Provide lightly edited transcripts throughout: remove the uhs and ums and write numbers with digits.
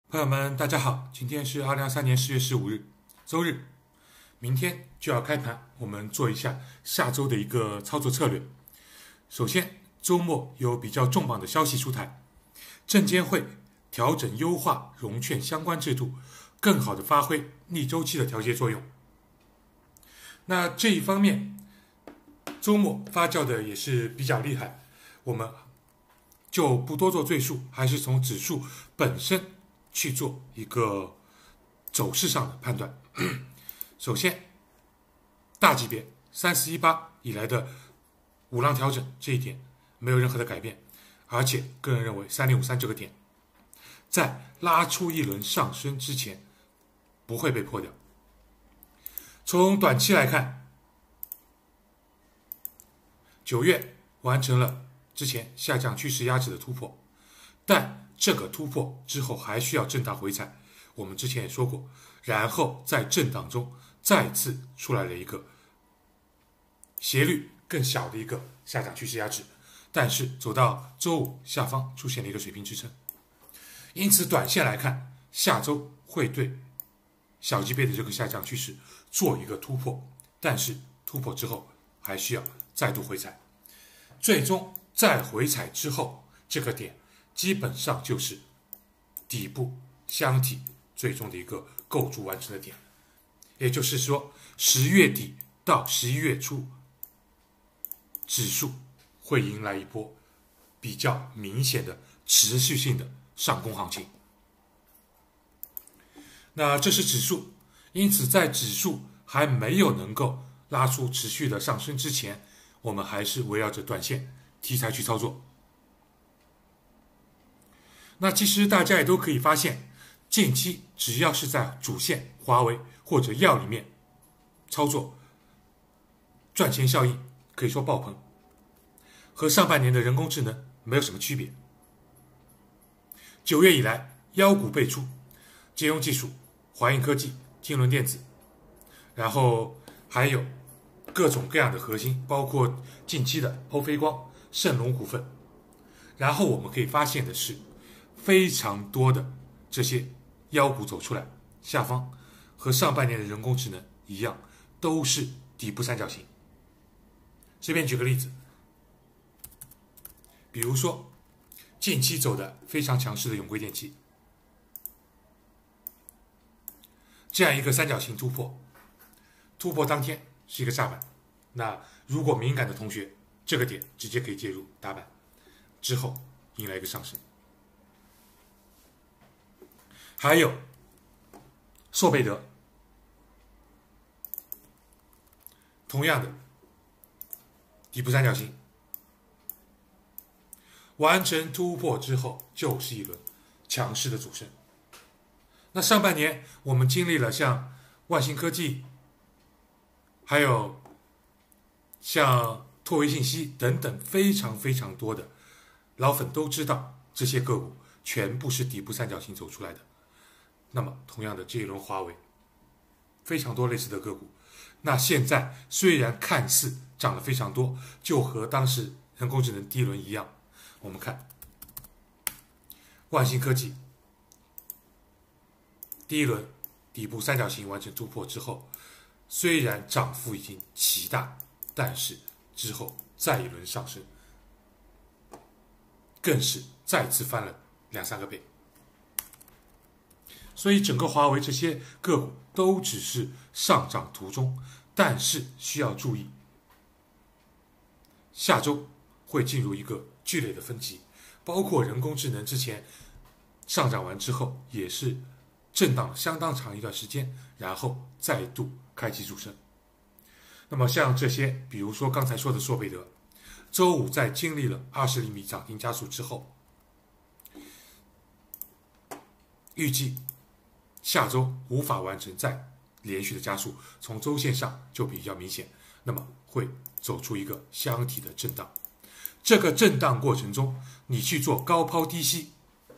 朋友们，大家好，今天是2023年10月15日，周日，明天就要开盘，我们做一下下周的一个操作策略。首先，周末有比较重磅的消息出台，证监会调整优化融券相关制度，更好的发挥逆周期的调节作用。那这一方面，周末发酵的也是比较厉害，我们就不多做赘述，还是从指数本身去做一个走势上的判断。首先，大级别3418以来的五浪调整这一点没有任何的改变，而且个人认为3053这个点在拉出一轮上升之前不会被破掉。从短期来看，9月完成了之前下降趋势压制的突破，但这个突破之后还需要震荡回踩，我们之前也说过，然后在震荡中再次出来了一个斜率更小的一个下降趋势压制，但是走到周五下方出现了一个水平支撑，因此短线来看，下周会对小级别的这个下降趋势做一个突破，但是突破之后还需要再度回踩，最终再回踩之后，这个点基本上就是底部箱体最终的一个构筑完成的点，也就是说10月底到11月初，指数会迎来一波比较明显的持续性的上攻行情。那这是指数，因此在指数还没有能够拉出持续的上升之前，我们还是围绕着短线题材去操作。那其实大家也都可以发现，近期只要是在主线、华为或者药里面操作，赚钱效应可以说爆棚，和上半年的人工智能没有什么区别。9月以来，妖股辈出，金融技术、华映科技、金轮电子，然后还有各种各样的核心，包括近期的欧菲光、盛隆股份。然后我们可以发现的是，非常多的这些妖股走出来，下方和上半年的人工智能一样，都是底部三角形。这边举个例子，比如说近期走的非常强势的永贵电器，这样一个三角形突破当天是一个炸板，那如果敏感的同学，这个点直接可以介入打板，之后迎来一个上升。还有硕贝德，同样的底部三角形完成突破之后，就是一轮强势的主升。那上半年我们经历了像万兴科技，还有像拓维信息等等非常非常多的，老粉都知道这些个股全部是底部三角形走出来的。那么同样的这一轮华为，非常多类似的个股，那现在虽然看似涨了非常多，就和当时人工智能第一轮一样，我们看万兴科技第一轮底部三角形完成突破之后，虽然涨幅已经极大，但是之后再一轮上升，更是再次翻了2-3个倍。所以整个华为这些个股都只是上涨途中，但是需要注意，下周会进入一个剧烈的分歧，包括人工智能之前上涨完之后也是震荡了相当长一段时间，然后再度开启主升。那么像这些，比如说刚才说的硕贝德，周五在经历了20厘米涨停加速之后，预计下周无法完成再连续的加速，从周线上就比较明显，那么会走出一个箱体的震荡。这个震荡过程中，你去做高抛低吸，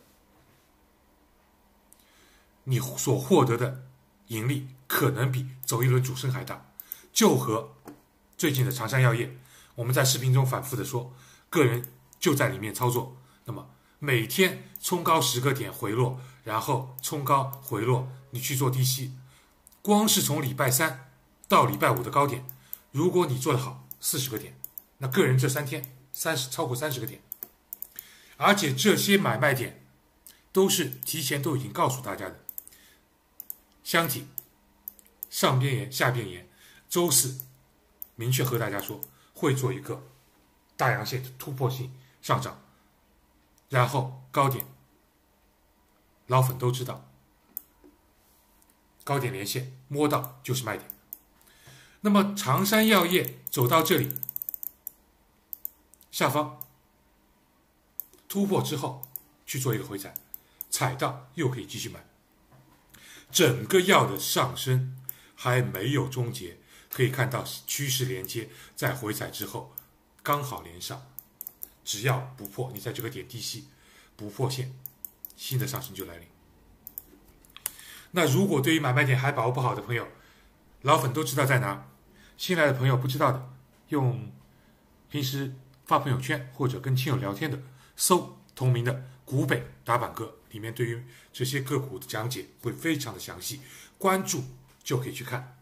你所获得的盈利可能比走一轮主升还大。就和最近的长山药业，我们在视频中反复的说，个人就在里面操作，那么每天冲高10个点回落，然后冲高回落，你去做低吸，光是从礼拜三到礼拜五的高点，如果你做得好40个点，那个人这3天超过30个点，而且这些买卖点都是提前都已经告诉大家的。箱体上边沿下边沿，周四明确和大家说会做一个大阳线的突破性上涨，然后高点老粉都知道，高点连线摸到就是卖点。那么长山药业走到这里下方突破之后去做一个回踩，踩到又可以继续买。整个药的上升还没有终结，可以看到趋势连接在回踩之后刚好连上，只要不破，你在这个点低吸不破线，新的上升就来临。那如果对于买卖点还把握不好的朋友，老粉都知道在哪，新来的朋友不知道的，用平时发朋友圈或者跟亲友聊天的，搜同名的股北打板哥，里面对于这些个股的讲解会非常的详细，关注就可以去看。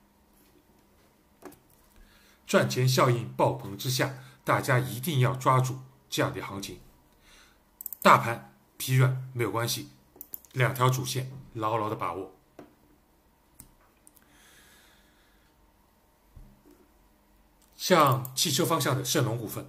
赚钱效应爆棚之下，大家一定要抓住这样的行情。大盘疲软没有关系，2条主线牢牢的把握。像汽车方向的盛隆股份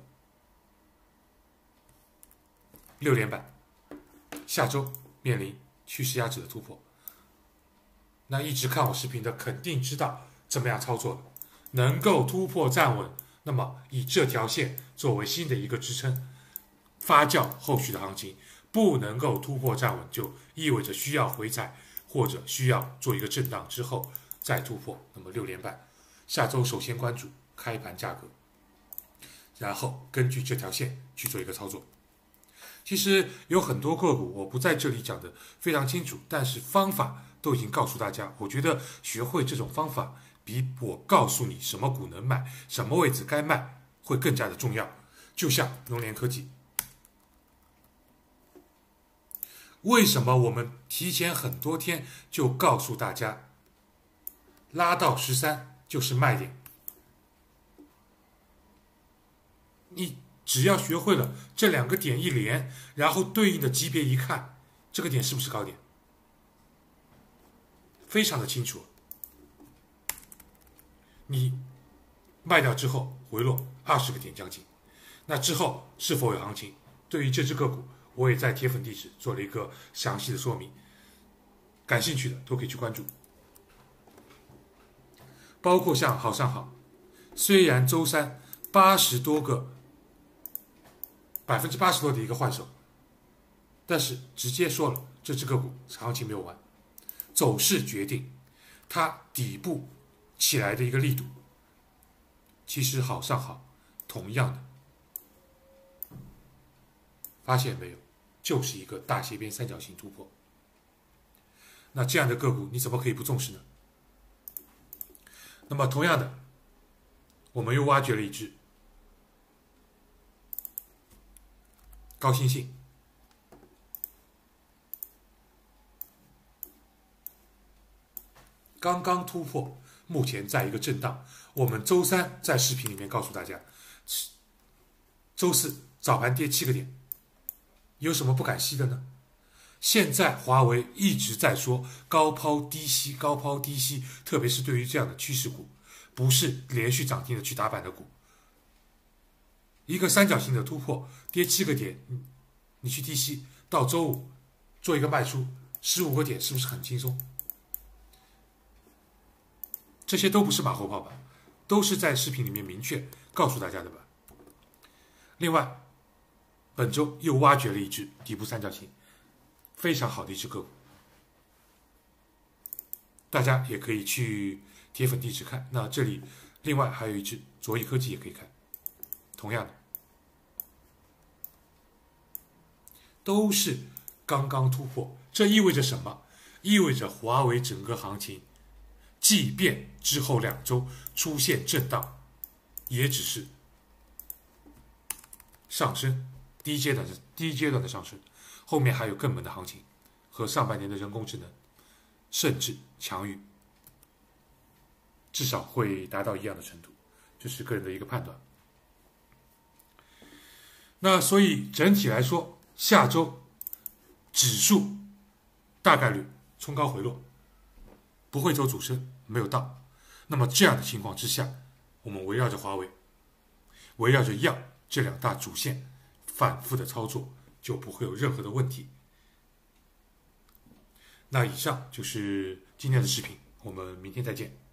6连板，下周面临趋势压制的突破。那一直看我视频的肯定知道怎么样操作的，能够突破站稳，那么以这条线作为新的一个支撑，发酵后续的行情。不能够突破站稳，就意味着需要回踩或者需要做一个震荡之后再突破。那么6连板，下周首先关注开盘价格，然后根据这条线去做一个操作。其实有很多个股我不在这里讲的非常清楚，但是方法都已经告诉大家。我觉得学会这种方法比我告诉你什么股能买，什么位置该卖会更加的重要。就像农联科技，为什么我们提前很多天就告诉大家拉到13就是卖点？你只要学会了这2个点一连，然后对应的级别一看，这个点是不是高点，非常的清楚。你卖掉之后回落20个点将近，那之后是否有行情？对于这只个股，我也在铁粉地址做了一个详细的说明，感兴趣的都可以去关注。包括像好上好，虽然周三80多个80%多的一个换手，但是直接说了这只个股行情没有完，走势决定它底部起来的一个力度。其实好上好同样的，发现没有，就是一个大斜边三角形突破。那这样的个股你怎么可以不重视呢？那么同样的，我们又挖掘了一只高新兴，刚刚突破，目前在一个震荡。我们周三在视频里面告诉大家，周四早盘跌7个点，有什么不敢吸的呢？现在华为一直在说高抛低吸，高抛低吸，特别是对于这样的趋势股，不是连续涨停的去打板的股。一个三角形的突破，跌7个点，你去低吸，到周五做一个卖出15个点，是不是很轻松？这些都不是马后炮吧，都是在视频里面明确告诉大家的吧。另外，本周又挖掘了一只底部三角形，非常好的一只个股，大家也可以去铁粉地址看。那这里另外还有一只卓翼科技也可以看，同样的都是刚刚突破。这意味着什么？意味着华为整个行情即便之后2周出现震荡，也只是上升第一阶段的上升，后面还有更猛的行情，和上半年的人工智能甚至强于，至少会达到一样的程度，这是个人的一个判断。那所以整体来说，下周指数大概率冲高回落，不会走主升，没有到。那么这样的情况之下，我们围绕着华为，围绕着样这两大主线反复的操作，就不会有任何的问题。那以上就是今天的视频，我们明天再见。